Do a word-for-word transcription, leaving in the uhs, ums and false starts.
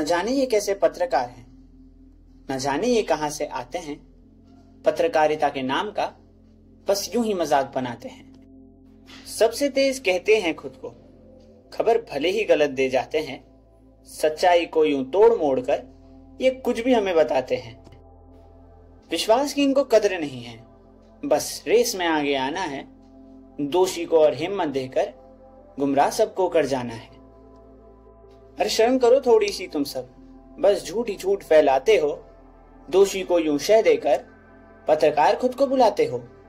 न जाने ये कैसे पत्रकार हैं, न जाने ये कहां से आते हैं। पत्रकारिता के नाम का बस यूं ही मजाक बनाते हैं। सबसे तेज कहते हैं खुद को, खबर भले ही गलत दे जाते हैं। सच्चाई को यूं तोड़ मोड़ कर ये कुछ भी हमें बताते हैं। विश्वास की इनको कदर नहीं है, बस रेस में आगे आना है। दोषी को और हिम्मत देकर गुमराह सबको कर जाना है। अरे शर्म करो थोड़ी सी तुम सब, बस झूठ ही झूठ फैलाते हो। दोषी को यूं शह देकर पत्रकार खुद को बुलाते हो।